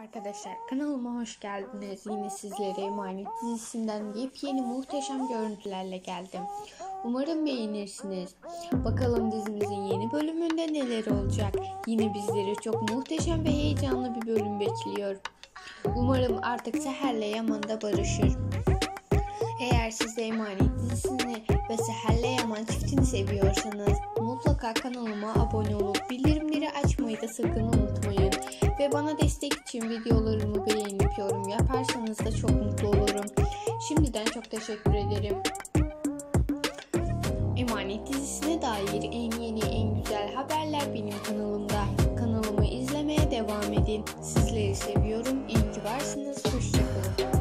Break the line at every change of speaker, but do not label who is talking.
Arkadaşlar, kanalıma hoş geldiniz. Yine sizlere Emanet dizisinden yepyeni muhteşem görüntülerle geldim. Umarım beğenirsiniz. Bakalım dizimizin yeni bölümünde neler olacak. Yine bizleri çok muhteşem ve heyecanlı bir bölüm bekliyor. Umarım artık Seher'le Yaman da barışır. Eğer siz de Emanet dizisini ve Seher'le Yaman çiftini seviyorsanız mutlaka kanalıma abone olup bildirimleri açmayı da sakın unutmayın. Ve bana destek için videolarımı beğenip yorum yaparsanız da çok mutlu olurum. Şimdiden çok teşekkür ederim. Emanet dizisine dair en yeni en güzel haberler benim kanalımda. Kanalımı izlemeye devam edin. Sizleri seviyorum. İyi ki varsınız. Hoşçakalın.